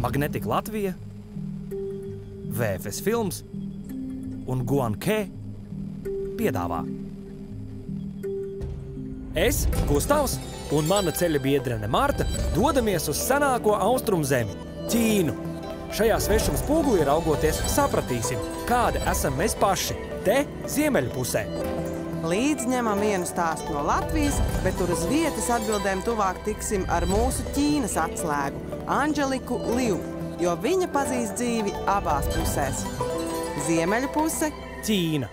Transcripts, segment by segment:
Magnetika Latvija, VFS Films un Guanke piedāvā. Es, Gustavs, un mana ceļa biedrene Marta dodamies uz senāko austrumu zemi – Ķīnu. Šajā svešuma spogulī raugoties sapratīsim, kādi esam mēs paši, te ziemeļu pusē. Līdz ņemam vienu stāstu no Latvijas, bet tur uz vietas atbildēm tuvāk tiksim ar mūsu Ķīnas atslēgu – Anželiku Liu, jo viņa pazīst dzīvi abās pusēs. Ziemeļu puse – Ķīna.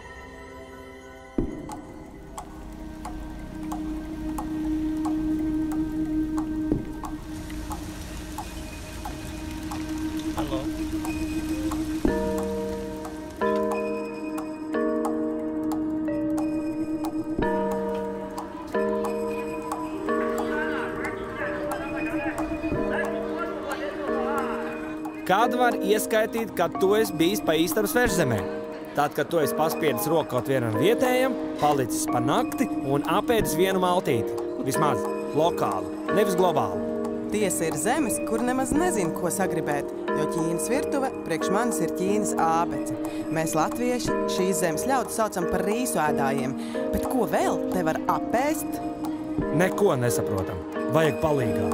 Kādu var ieskaitīt, kad tu esi bijis pa īstam svežzemē? Tad, kad tu esi paspiedis roku kaut vienam vietējam, palicis pa nakti un apēdis vienu maltīti. Vismaz lokālu, nevis globālu. Tiesa ir zemes, kur nemaz nezinu, ko sagribēt, jo Ķīnas virtuve priekš manis ir Ķīnas ābece. Mēs latvieši šīs zemes ļaudis saucam par rīsu ēdājiem, bet ko vēl te var apēst? Neko nesaprotam. Vajag palīgā.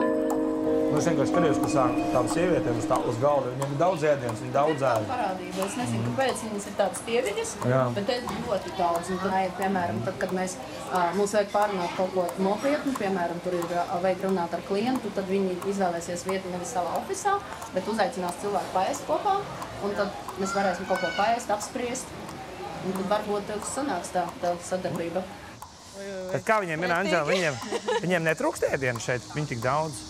Es vienkārši skaties, ka tām sievietēm uz galda, viņiem ir daudz ēdienas, viņi daudz ēd. Parādība. Es nezinu, kāpēc viņas ir tādas pieviļas, bet ēd ļoti daudz. Un, piemēram, tad, kad mums vajag pārunāt kaut ko nopietnu, piemēram, tur ir vajag runāt ar klientu, tad viņi izvēlēsies vietu nevis savā ofisā, bet uzaicinās cilvēku paēst kopā, un tad mēs varēsim kaut ko paēst, apspriest, un tad varbūt sanāks tā sadarbība. Tad kā viņiem ir, Anžela, viņiem netrūkst ēdienu šeit, viņi tik daudz?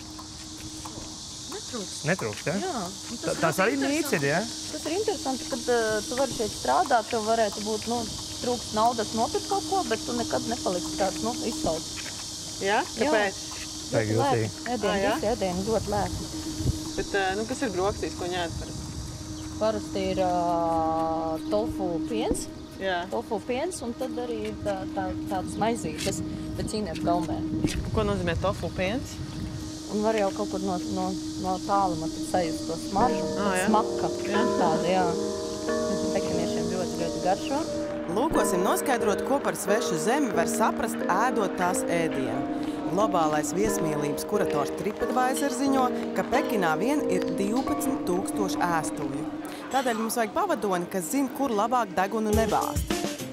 Netrūkst, ja? Jā. Tas arī mīts ir, ja? Tas ir interesanti, kad tu vari šeit strādāt, tev varētu būt, trūkst naudas nopirkt kaut ko, bet tu nekad nepaliksi tāds, izsauts. Jā? Kāpēc? Vajag jūtīgi. Visi ēdieni ļoti lēti. Bet, kas ir brokastīs, ko ņēd parasti? Parasti ir tofu piens. Jā. Tofu piens, un tad arī ir tādas maizītes, bet ķīniešu gaumē. Ko nozīmē tofu piens? Un var jau kaut kur no tāluma sajust to smaržu, smaka. Tāda, jā. Pekiniešiem ļoti, ļoti garšo. Lūkosim noskaidrot, ko par svešu zemi var saprast, ēdot tās ēdienu. Globālais viesmīlības kurators TripAdvisor ziņo, ka Pekinā vien ir 12 000 ēstuvju. Tādēļ mums vajag pavadoni, kas zina, kur labāk degunu nebāzt.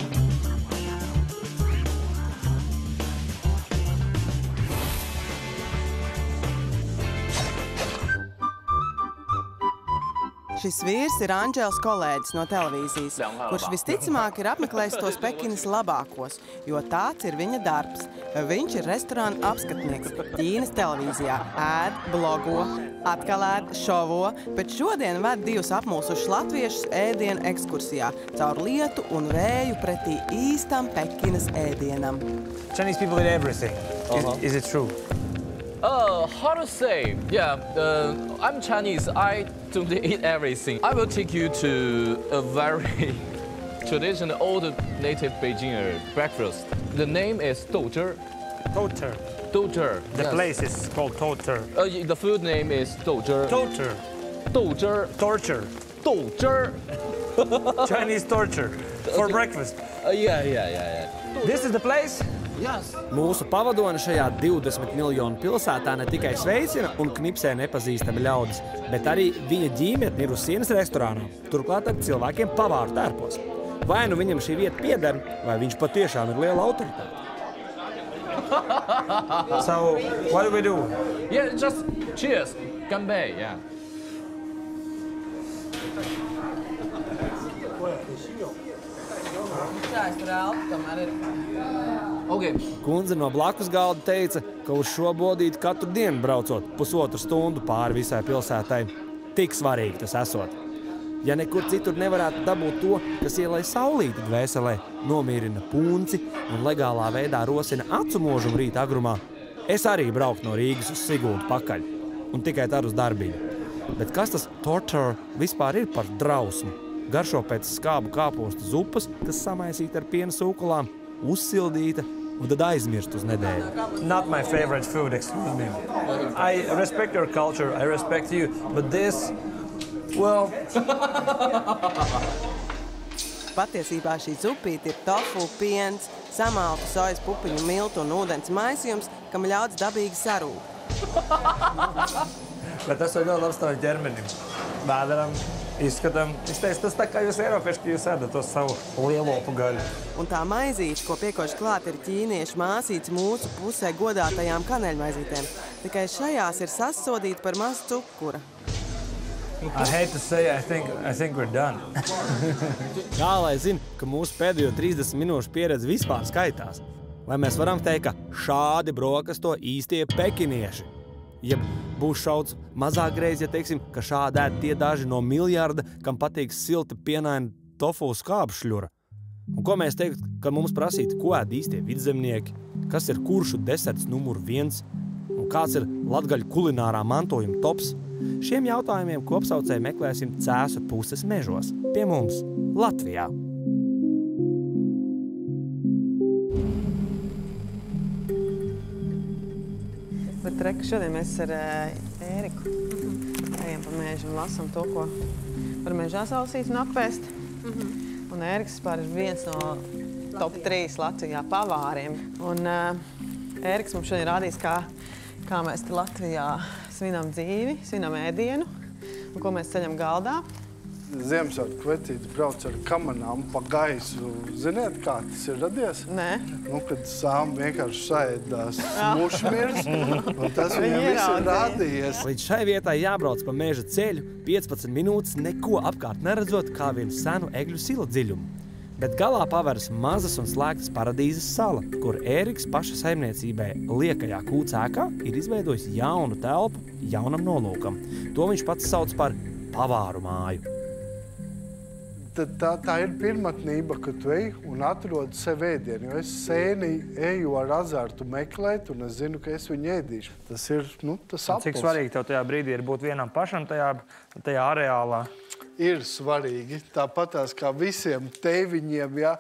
Šis vīrs ir Anžēls kolēģis no televīzijas, kurš visticamāk ir apmeklējis tos Pekinas labākos, jo tāds ir viņa darbs. Viņš ir restorāna apskatnieks Ķīnas televīzijā, ēd, blogo, atkal ēd, šovo, bet šodien ved divus apmulsušus latviešus ēdienu ekskursijā caur lietu un vēju pretī īstam Pekinas ēdienam. Chinese people eat everything. Is it true? How to say? Yeah, I'm Chinese. I don't eat everything. I will take you to a very traditional old native Beijing breakfast. The name is Douzhe. Douzhe. Douzhe. The place is called Douzhe. The food name is Douzhe. Douzhe. Douzhe. Torture. Douzhe. Chinese torture for breakfast. Yeah. This is the place? Yes. Mūsu pavadoni šajā 20 miljonu pilsētā ne tikai sveicina un knipsē nepazīstami ļaudis, bet arī viņa ģimene ir uz sienas restorānā, turklāt ar cilvēkiem pavāru tērpos. Vai nu viņam šī vieta pieder, vai viņš patiešām ir liela autoritāte. So, what do we do? Yeah, just cheers. Ganbei, yeah. Okay. Kundze no blakus galda teica, ka uz šo bodīti katru dienu braucot pusotru stundu pāri visai pilsētai. Tik svarīgi tas esot. Ja nekur citur nevarētu dabūt to, kas ielai saulīti dvēselē, nomierina punci un legālā veidā rosina acumožumu rīta agrumā, es arī brauktu no Rīgas uz Siguldu pakaļ. Un tikai tad uz darbiņu. Bet kas tas torture vispār ir par drausmu? Garšo pēc skābu kāpostu zupas, kas samaisīta ar piena sūkulām, uzsildīta un tad aizmirst uz nedēļu. Not my favorite food, excuse me. I respect your culture, I respect you, but this, well... Patiesībā šī zupīte ir tofu, piens, samaltu sojas pupiņu miltu un ūdens maisījums, kam ļauts dabīgi sarūkt. Bet tas ir ļoti labs tavam ķermenim. Vēderam, izskatam. Es teicu, tas tā kā jūs eiropieši, ka jūs ēdat to savu lielopu gaļu. Un tā maizīte, ko piekoši klāt, ir ķīniešu māsītes mūsu pusē godātajām kaneļmaizītēm. Tikai šajās ir sasodīta par mazu cukura. I hate to say, I think we're done. Kā lai zina, ka mūsu pēdējo 30 minūšu pieredze vispār skaitās? Vai mēs varam teikt, ka šādi brokasto īstie pekinieši? Ja būs šauts mazāk reizi, ja teiksim, ka šādi ēd tie daži no miljarda, kam patīk silta pienaina tofu skābšļura? Un ko mēs teikt, kad mums prasītu, ko ēd īstie vidzemnieki, kas ir kuršu deserts numur 1 un kāds ir latgaļu kulinārā mantojuma tops? Šiem jautājumiem kopsaucēji meklēsim Cēsu puses mežos pie mums Latvijā. Bet reka, šodien mēs ar Ēriku ejam pa mežu un lasam to, ko var mežā salasīt un apēst. Un Ēriks vispār ir viens no top 3 Latvijā pavāriem. Un Ēriks mums šodien rādīs, kā mēs te Latvijā svinam dzīvi, svinam ēdienu un ko mēs ceļam galdā. Ziemassvētku vecītis brauc ar kamanām pa gaisu. Ziniet, kā tas ir radies? Nē. Kad sāma vienkārši saēdās mušmirs, un tas viņam viss ir rādījies. Līdz šai vietai jābrauc pa meža ceļu 15 minūtes, neko apkārt neredzot, kā vienu senu egļu silu dziļumu. Bet galā paveras mazas un slēgtas paradīzes sala, kur Ēriks paša saimniecībai liekajā kūcēkā ir izveidojis jaunu telpu jaunam nolūkam. To viņš pats sauc par pavāru māju. Tā ir pirmatnība, ka tu ej un atrod sev ēdienu, jo es sēni eju ar azartu meklēt, un es zinu, ka es viņu ēdīšu. Tas ir, tas apels. Cik svarīgi tev tajā brīdī ir būt vienam pašam tajā areālā? Ir svarīgi, tāpatās kā visiem tēviņiem, ja,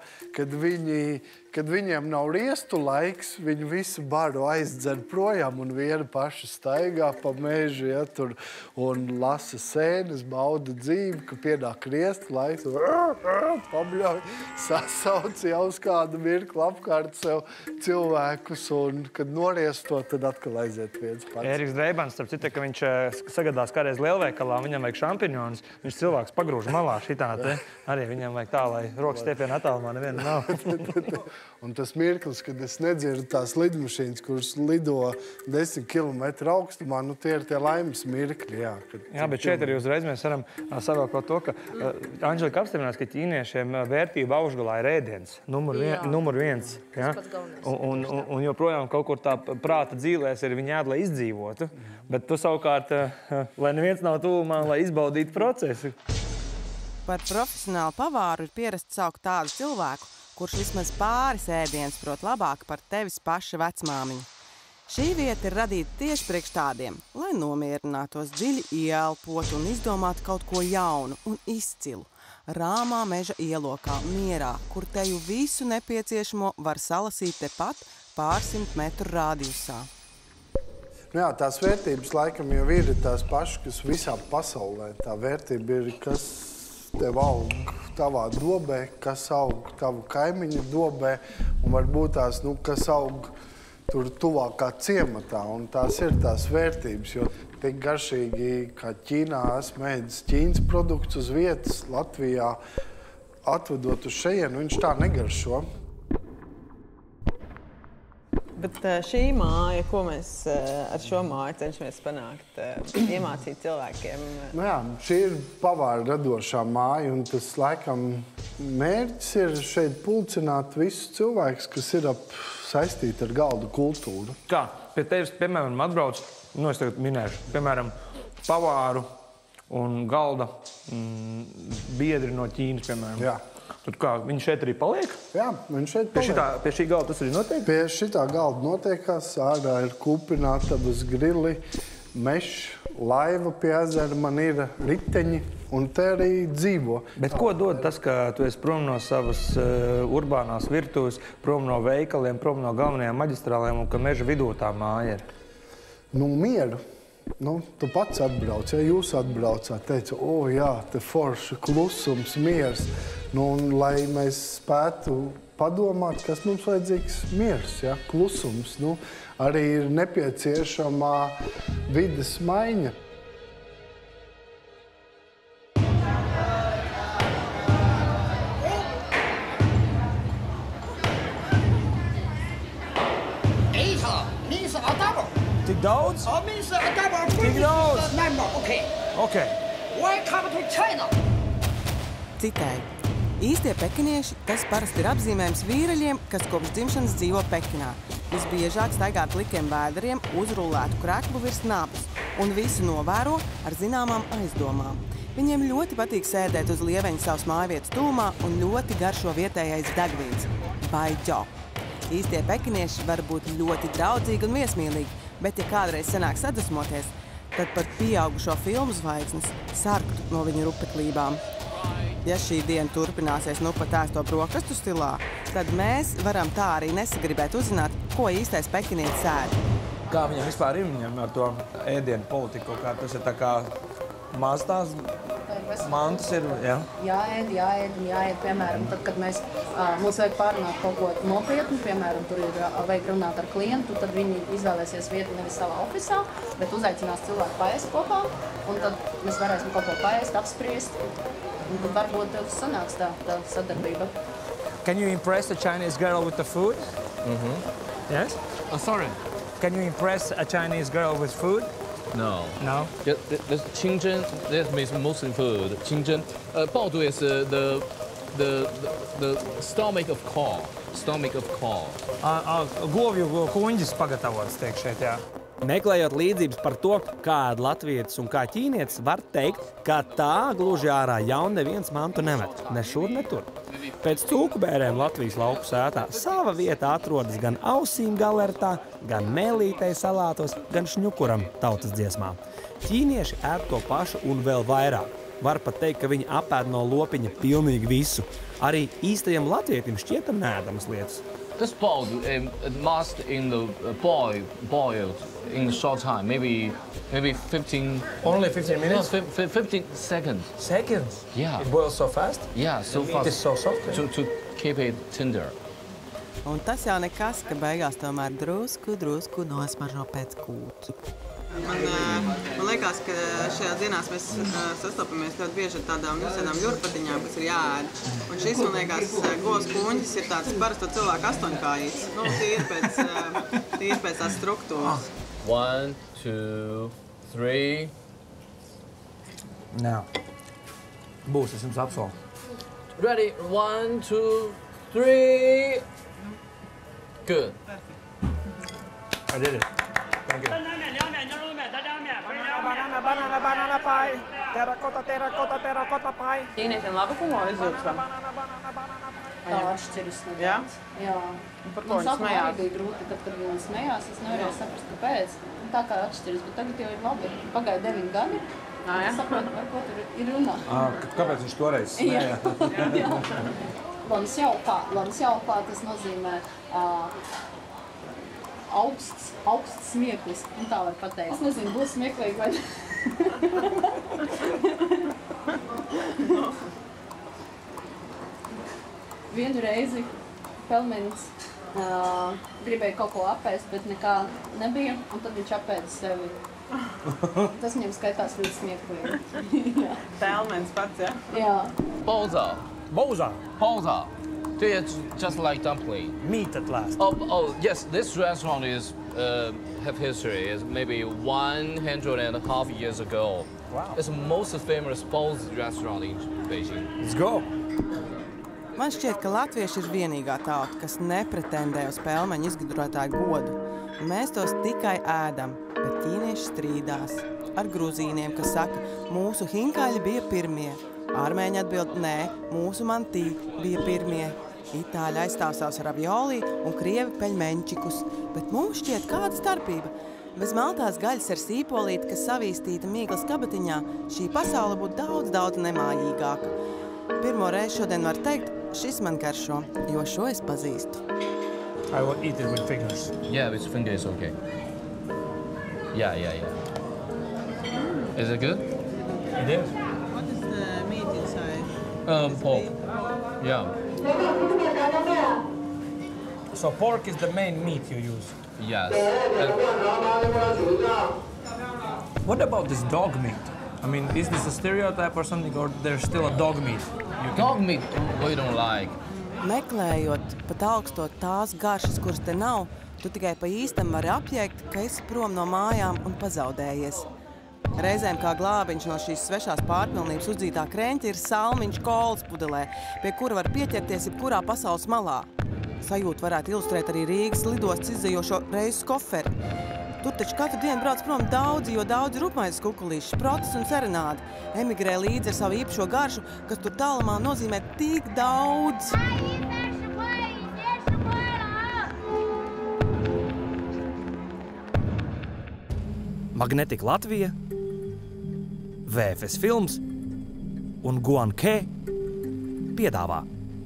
kad viņiem nav riestu laiks, viņi visu baru aizdzer projām un viena paša staigā pa mežu, ja, tur un lasa sēnes, bauda dzīvi, ka pienāk riestu laiks, pabļauj, sasauc jau uz kādu mirkli apkārt sev cilvēkus, un kad noriesto, tad atkal aiziet viens pats. Ēriks Dreibans, starp citu, ka viņš sagadās kādreiz lielveikalā, viņam vajag šampinjonus, viņš cilvēks pagrūž malā šitā te, arī viņam vajag tā, lai rokas stiepiena attālumā neviena nav. Un tas mirklis, kad es nedzirdu tās lidmašīnas, kuras lido 10 km augstumā, tie ir tie laimes mirkļi, jā. Jā, bet šeit arī uzreiz mēs varam savēlkot to, ka Anželika apstiprinās, ka ķīniešiem vērtība augšgalā ir ēdiens. Numur 1. Ja? Un joprojām kaut kur tā prāta dzīvēs ir viņi ēd, lai izdzīvotu. Bet tu savukārt, lai neviens nav tuvumā, lai izbaudītu procesu. Par profesionālu pavāru ir pierasts saukt tādu cilvēku, kurš vismaz pāris ēdienas prot labāk par tevis paša vecmāmiņu. Šī vieta ir radīta tieši priekš tādiem, lai nomierinātos, dziļi ieelpotu un izdomātu kaut ko jaunu un izcilu. Rāmā meža ielokā, mierā, kur teju visu nepieciešamo var salasīt tepat pārsimt metru rādījusā. Jā, tās vērtības laikam jau ir tās pašas, kas visā pasaulē. Tā vērtība ir, kas tev aug tavā dobē, kas aug tavu kaimiņa dobē, un varbūt tās, kas aug tur tuvākā ciematā, un tās ir tās vērtības, jo tik garšīgi, kā Ķīnā esmu ēdis Ķīnas produkts uz vietas, Latvijā atvedot uz šejienu, viņš tā negaršo. Bet šī māja, ko mēs ar šo māju cenšamies panākt, iemācīt cilvēkiem? Jā, šī ir pavāra radošā māja, un tas laikam mērķis ir šeit pulcināt visus cilvēkus, kas ir saistīti ar galdu kultūru. Kā? Pie tevis, piemēram, atbrauc, es tagad minēšu, piemēram, pavāru un galda biedri no Ķīnas, piemēram. Jā. Tad kā, viņi šeit arī paliek? Jā, viņi šeit paliek. Pie šī galda tas arī notiek? Pie šitā galda notiekās, ārā ir kūpinātavas grili, mešs, laiva pie ezera, man ir riteņi, un te arī dzīvo. Bet ko dod tas, ka tu esi prom no savas urbānās virtuves, prom no veikaliem, prom no galvenajām maģistrālēm un ka meža vidū tā māja ir? Nu, mieru. Nu, tu pats atbrauc, ja jūs atbraucāt, teica, jā, te forši, klusums, miers. Nu, un lai mēs spētu padomāt, kas mums vajadzīgs miers, ja, klusums. Nu, arī ir nepieciešamā vides maiņa. Tik daudz? Tik daudz? Ok. Welcome to China. Citai. Īstie pekinieši, tas parasti ir apzīmējums vīraļiem, kas kopš dzimšanas dzīvo Pekinā. Visbiežāk staigā ar plikiem vēderiem, uzrullētu kreklu virs nabas un visu novēro ar zināmām aizdomām. Viņiem ļoti patīk sēdēt uz lieveņa savas mājvietas tūmā un ļoti garšo vietējais degvīns – baiģo. Īstie pekinieši var būt ļoti draudzīgi un viesmīlīgi, bet ja kādreiz sanāk sadusmoties, tad pat pieaugušo filmu zvaigznes sarktu no viņu rupeklībām. Ja šī diena turpināsies nu pat ēsto brokastu stilā, tad mēs varam tā arī nesagribēt uzzināt, ko īstais pekinietis ēd. Kā viņam vispār ir viņam ar to ēdienu politiku? Kā tas ir tā kā maz tās mantas ir, jā? Jāēd, piemēram, tad, kad mums vajag pārunāt kaut ko nopietnu, piemēram, tur ir vajag runāt ar klientu, tad viņi izvēlēsies vietu nevis savā ofisā, bet uzaicinās cilvēku paēst kopā, un tad mēs varēsim kaut ko paēst, apspriest, un tad varbūt sanāks tā sadarbība. Can you impress a Chinese girl with the food? Yes? Sorry. Can you impress a Chinese girl with food? No. No? Yeah, this Qingzhen, that means Muslim food. Qingzhen. Baodu is the stomach of corn. Stomach of corn. Govju kuņģis pagatavots, tiek šeit, jā. Meklējot līdzības par to, kāda latvietis un kā ķīnietis, var teikt, ka tā gluži ārā jau neviens mantu nemet. Ne šur, ne tur. Pēc cūkubērēm Latvijas lauku sētā sava vieta atrodas gan ausīm galertā, gan mēlītei salātos, gan šņukuram tautas dziesmā. Ķīnieši ēd to pašu un vēl vairāk. Var pat teikt, ka viņi apēd no lopiņa pilnīgi visu. Arī īstajam latvietim šķietam neēdamas lietas. This baodu must in the boiled in a short time, maybe 15. Only 15 minutes? 15 seconds. Seconds? Yeah. It boils so fast? Yeah, so fast. It is so soft. To keep it tender. Un tas jau nekas, ka beigās tomēr drusku nosmaržo pēc kūcu. Man liekas, ka šajās dienās mēs sastopamies ļoti bieži ar tādām ļurpatiņām, kas ir jāēd. Un šis, man liekas, govs kuņģis ir tāds parasto cilvēku astoņkājīts. Nu, tīri pēc tās struktūras. 1, 2, 3. Nē. Būs, es jums apsolu. Ready? 1, 2, 3. Good. I did it. Thank you. Banana pie. Terrakota pie. Ķīniešiem laba humora izjūta. Tā atšķiras no Jā? Jā. Par ko viņi smējās? Man bija grūti, kad viņi smējās, es nevarēju saprast, kāpēc. Tā kā atšķiras, bet tagad jau ir labi. Pagāja 9 gadi. Es saprotu, par ko tur ir runa. Kāpēc viņš toreiz smējā? Jā. Lansjaupā tas nozīmē augsts smieklis, un tā var pateikt. Es nezinu, būs smieklīgi vai ne. Vienu reizi Pelmenis gribēja kaut ko apēst, bet nekā nebija, un tad viņš apēda sevi. Tas viņam skaitās ļoti smieklīgi. Pelmenis pats, jā? Jā. Baoza. Baoza. Baoza. It's just like dumpling. Meat at last. Oh, yes. This restaurant is have history. It's maybe 1.5 years ago. Wow. It's the most famous Baozi restaurant in Beijing. Let's go. Man šķiet, ka latvieši ir vienīgā tauta, kas nepretendē uz pelmeņu izgudrotāju godu. Mēs tos tikai ēdam, bet ķīnieši strīdās ar gruzīniem, kas saka, mūsu hinkāļi bija pirmie. Armēņi atbild, nē, mūsu mantī bija pirmie. Itāļi aizstāv savus ravioli un krievi peļmeņčikus. Bet mums šķiet kāda starpība. Bez maltās gaļas ar sīpolīti, kas savīstīta mīklas kabatiņā, šī pasaule būtu daudz nemājīgāka. Pirmo reizi šodien var teikt, šis man garšo, jo šo es pazīstu. I will eat it with fingers. Yeah, with fingers is okay. Yeah. Is it good? It is. What is the meat inside? Pork. Yeah. So pork is the main meat you use. Yes. What about this dog meat? I mean, is this a stereotype or something, or there's still a dog meat? Dog meat we don't like. Meklējot, pat augstot tās garšas, kuras te nav, tu tikai pa īstam vari apjēgt, ka esi prom no mājām un pazaudējies. Reizēm kā glābiņš no šīs svešās pārpilnības uzdzītā kreņķa ir salmiņš kolas pudelē, pie kura var pieķerties jebkurā pasaules malā. Sajūtu varētu ilustrēt arī Rīgas lidostas izdejošo reisu koferi. Tur taču katru dienu brauc prom daudzi, jo daudzi ir upmaizes kukulīši, sprotas un serenādi. Emigrē līdzi ar savu īpašo garšu, kas tur tālumā nozīmē tik daudz. Magnetika Latvija, VFS Films un Guanke piedāvā.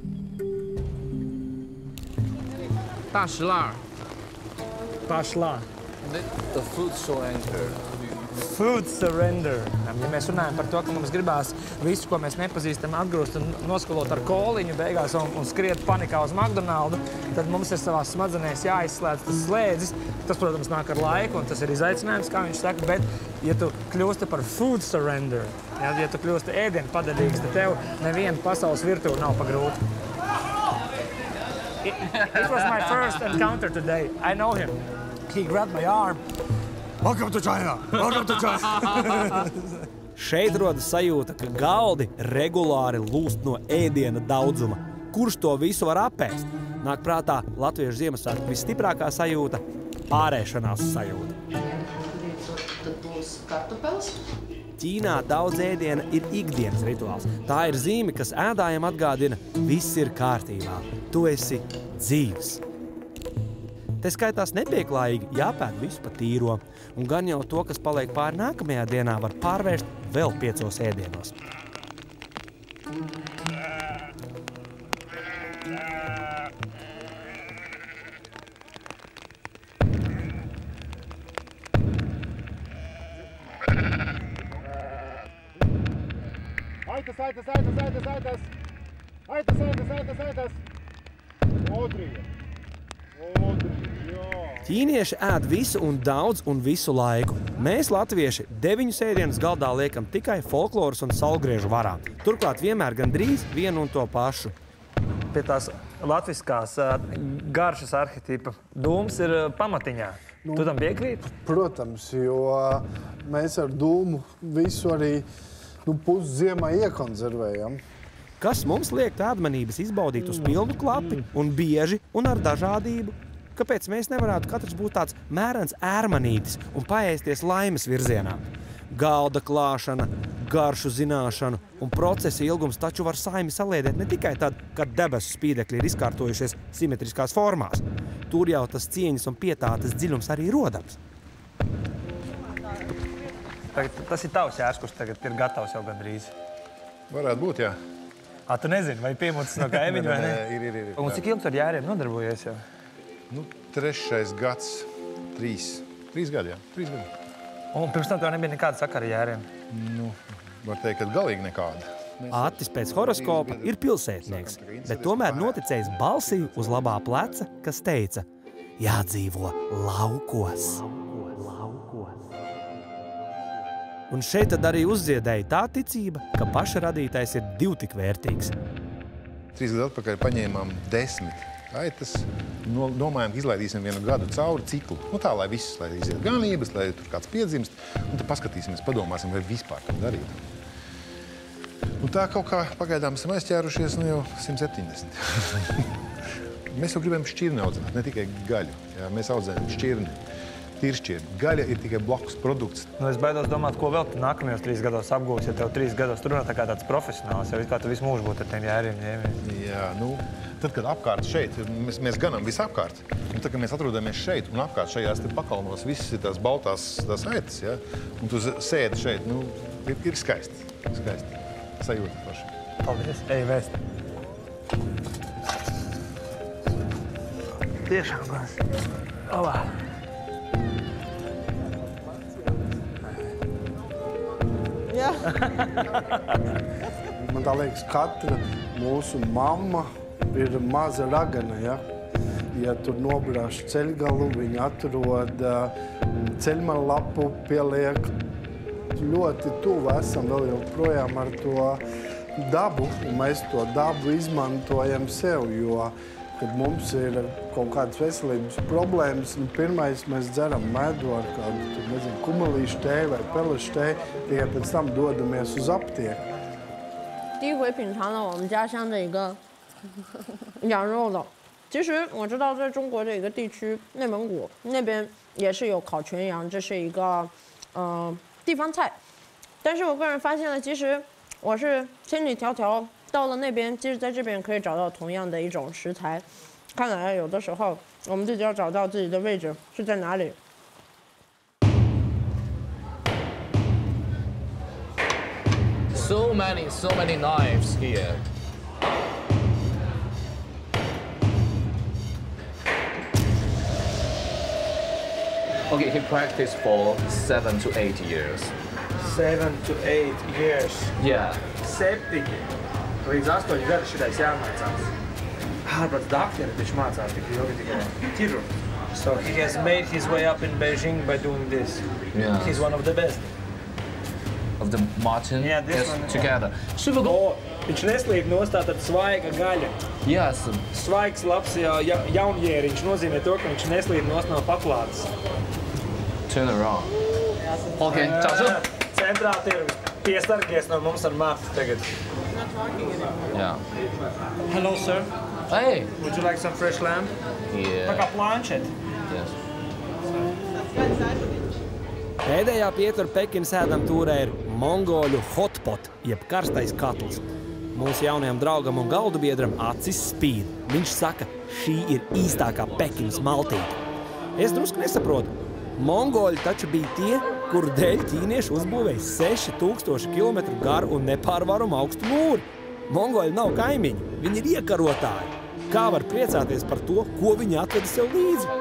Pašlā. The food surrender. Food surrender. Ja mēs runājam par to, ka mums gribās visu, ko mēs nepazīstam, atgrūst un noskolot ar koliņu beigās un skriet panikā uz McDonaldu, tad mums ir savās smadzenēs jāizslēdz tas slēdzis. Tas, protams, nāk ar laiku, un tas ir izaicinājums, kā viņš saka, bet, ja tu kļūsti par food surrender, ja tu kļūsti ēdienu padevīgs, tad tev neviena pasaules virtuve nav pa grūti. It was my first encounter today. I know him. He grabbed my arm. Welcome to China! Welcome to China! Šeit rodas sajūta, ka galdi regulāri lūst no ēdiena daudzuma. Kurš to visu var apēst? Nāk prātā latviešu Ziemassvētku visstiprākā sajūta – pārēšanās sajūta. Tad būs kartupeles. Ķīnā daudz ēdiena ir ikdienas rituāls. Tā ir zīme, kas ēdājiem atgādina – viss ir kārtībā. Tu esi dzīvs. Te skaitās nepieklājīgi jāpēd visu pa tīro, un gan jau to, kas paliek pāri nākamajā dienā, var pārvērst vēl 5 ēdienos. Ķīnieši ēd visu un daudz un visu laiku. Mēs, latvieši, 9 ēdienus galdā liekam tikai folkloras un saulgriežu varām. Turklāt vienmēr gandrīz vienu un to pašu. Pie tās latviskās garšas arhetipa dūms ir pamatiņā. Tu tam piekrīti? Protams, jo mēs ar dūmu visu arī pusziemā iekonservējam. Kas mums liek ēdmanības izbaudīt uz pilnu klapi un bieži un ar dažādību? Kāpēc mēs nevarētu katrs būt tāds mērens ērmanītis un paēsties laimes virzienā? Galda klāšana, garšu zināšanu un procesa ilgums taču var saimi saliedēt ne tikai tad, kad debesu spīdekļi ir izkārtojušies simetriskās formās. Tur jau tas cieņas un pietātes dziļums arī rodams. Tas ir tavs jērs, kurš tagad ir gatavs jau gandrīz. Varētu būt, jā. Tu nezini, vai piemucis no kaimiņu vai ne? Ir. Un cik ilgs ar jēriem nodarbojies jau? 3. gads, 3 gadi, jā. 3 gadi. Un pirms tam tev nebija nekāda sakara ar jēriem? Var teikt, ka galīgi nekāda. Attis pēc horoskopa ir pilsētnieks, bet tomēr noticējis balsī uz labā pleca, kas teica: jādzīvo laukos. Un šeit tad arī uzdziedēja tā ticība, ka paša radītais ir divtik vērtīgs. 3 gadu atpakaļ paņēmām 10 aitas, domājām, ka izlaidīsim vienu gadu cauri ciklu. Tā, lai viss, lai iziet ganības, lai tur kāds piedzimst, un tad paskatīsimies, padomāsim, vai vispār to darīt. Un tā kaut kā pagaidām esam aizķērušies, jau 170. Mēs jau gribam šķirni audzināt, ne tikai gaļu. Jā, mēs audzējam šķirni. tiršķieri. Gaļa ir tikai blakus produkts. Nu, es baidos domāt, ko vēl tu nākamajos 3 gados apgūsi, ja tev 3 gados tur runā tā kā tāds profesionāls, jau kā tu visu mūžu būtu ar tiem jēriem ņēmies. Jā, nu, tad, kad apkārt šeit, mēs ganam visu apkārt. Un tad, kad mēs atrodamies šeit un apkārt šajās te pakalnos, visas ir tās baltās tās aitas, ja? Un tu sēdi šeit, nu, ir skaisti. Skaisti. Sajūta paši. Paldies. Ej, vēst. Tiešām, gans. Olā. Jā. Man tā liekas, katra mūsu mamma ir maza ragana, ja? Ja tur nobrāž ceļgalu, viņi atrod ceļmalu lapu, pieliek. Ļoti tuvu esam vēl joprojām ar to dabu, un mēs to dabu izmantojam sev, jo, kad mums ir kaut kādas veselības problēmas, pirmais mēs dzeram medu ar kādu, nezinu, kumelīšu tēju vai pelešu tēju, tikai pēc tam dodamies uz aptieku. 第一回品尝了我们家乡的一个羊肉的。其实我知道，在中国的一个地区，内蒙古那边也是有烤全羊，这是一个地方菜。但是我个人发现了，其实我是千里迢迢到了那边，其实在这边可以找到同样的一种食材。看来有的时候我们自己要找到自己的位置是在哪里。 So many knives here. Okay, he practiced for 7 to 8 years. 7 to 8 years. Yeah. 7 līdz 8 gadi šitais jāmācās. Ārprāt dakteri viņš mācās tik ilgi tikai ķirurgi. So he has made his way up in Beijing by doing this. Yeah. He's one of the best. Of the mutton, Yeah, this yes, one, together. Viņš neslīd nostāt ar svaiga gaļa. Yes. Svaigs labs jaunjēriņš nozīmē to, ka viņš neslīd nost no paklātes. Turn around. Okay, Čaču. Centrā tirgus. Piestargies no mums ar Martu tagad. Yeah. Hello, sir. Hey. Would you like some fresh lamb? Yeah. Tā kā planšet. Yes. Pēdējā pietura Pekinas ēdamtūrē ir mongoļu hotpot, jeb karstais katls. Mūsu jaunajam draugam un galdubiedram acis spīd. Viņš saka, šī ir īstākā Pekinas maltīte. Es drusku nesaprotu. Mongoļi taču bija tie, kuru dēļ ķīnieši uzbūvēja 6000 km garu un nepārvarumu augstu mūri. Mongoļi nav kaimiņi, viņi ir iekarotāji. Kā var priecāties par to, ko viņi atveda sev līdzi?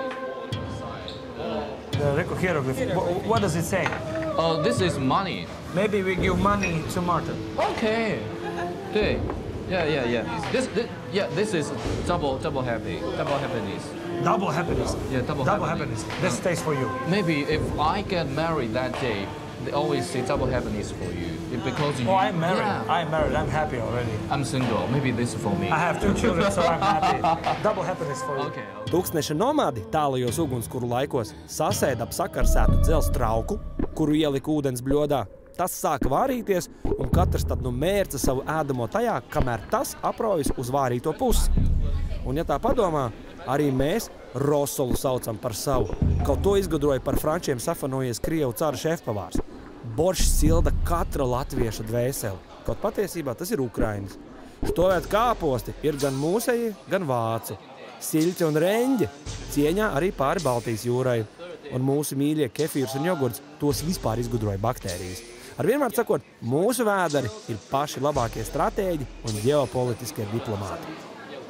Reku hieroglyph. What does it say? This is money. Maybe we give money to Martin. Okay. Okay. Yeah. This is double happy. Double happiness. Double happiness. Yeah, double happiness. This stays for you. Maybe if I get married that day, they always say double happiness for you. Because you... Oh, I'm married. Yeah. I'm married. I'm happy already. I'm single. Maybe this is for me. I have 2 children, so I'm happy. Double happiness for you. Okay. Tūkstneša nomadi tālajos ugunskura laikos sasēda ap sakarsētu dzelzs trauku, kuru ielika ūdens bļodā. Tas sāka vārīties, un katrs tad nu mērca savu ēdamo tajā, kamēr tas aprojas uz vārīto pusi. Un ja tā padomā, arī mēs rosolu saucam par savu. Kaut to izgudroja par frančiem safanojies Krievu cara šefpavārs. Boršs silda katra latvieša dvēseli, kaut patiesībā tas ir Ukrainas. Štovēt kāposti ir gan mūseji, gan vācu. Siļķi un reņģi cieņā arī pāri Baltijas jūrai. Un mūsu mīļie kefīrs un jogurts tos vispār izgudroja baktērijas. Ar vienmēr sakot, mūsu vēderi ir paši labākie stratēģi un ģeopolitiskie diplomāti.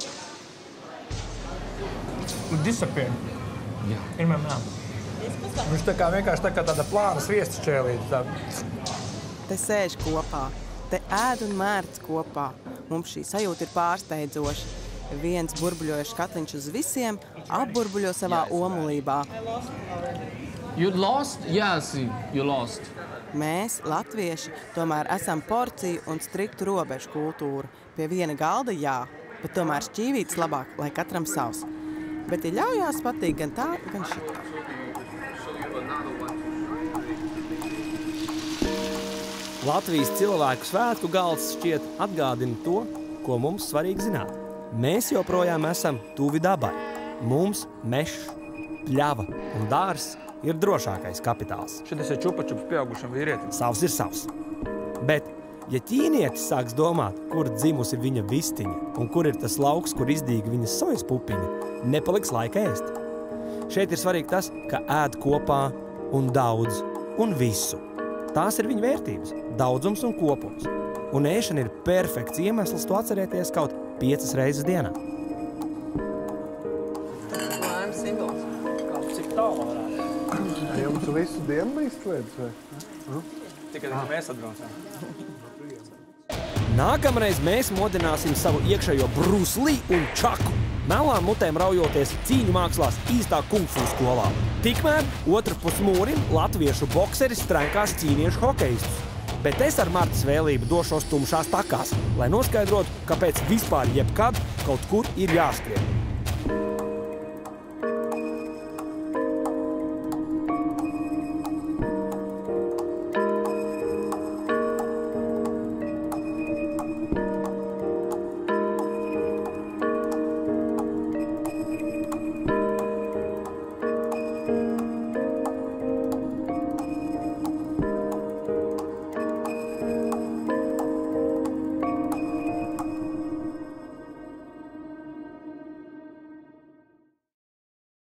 Disappear. Yeah. In my mouth. Viņš tā kā vienkārši tā kā tāda plāna sviesta šķēlīte. Te sēž kopā, te ēd un mērc kopā. Mums šī sajūta ir pārsteidzoša. Viens burbuļojuši katliņš uz visiem, apburbuļo savā omulībā. You lost? Yes, you lost. Mēs, latvieši, tomēr esam porciju un striktu robežu kultūru. Pie viena galda jā, bet tomēr šķīvīts labāk, lai katram savs. Bet ja ļaujās patīk gan tā, gan šitā. Latvijas cilvēku svētku galds šķiet atgādina to, ko mums svarīgi zināt. Mēs joprojām esam tuvi dabai. Mums mešs, pļava un dārs ir drošākais kapitāls. Šitas ir čupa-čups pieaugušam vīrietim. Savs ir savs. Bet, ja ķīnietis sāks domāt, kur dzimusi viņa vistiņa un kur ir tas lauks, kur izdīga viņas sojas pupiņa, nepaliks laika ēst. Šeit ir svarīgi tas, ka ēd kopā un daudz un visu. Tās ir viņa vērtības – daudzums un kopums. Un ēšana ir perfekts iemesls to atcerēties kaut 5 reizes dienā. Laimes simbols. Cik tālu varētu? Jums visu dienu bija slēdz, vai? Tikai mēs atbraucām. Nākamreiz mēs modināsim savu iekšējo Bruce Lee un Čaku. Melām mutēm raujoties cīņu mākslās īstā kungfu skolā. Tikmēr otrpus mūrim latviešu bokseris trenkās ķīniešu hokejistus. Bet es ar Martas vēlību došos tumšās takās, lai noskaidrotu, kāpēc vispār jebkad kaut kur ir jāskrien.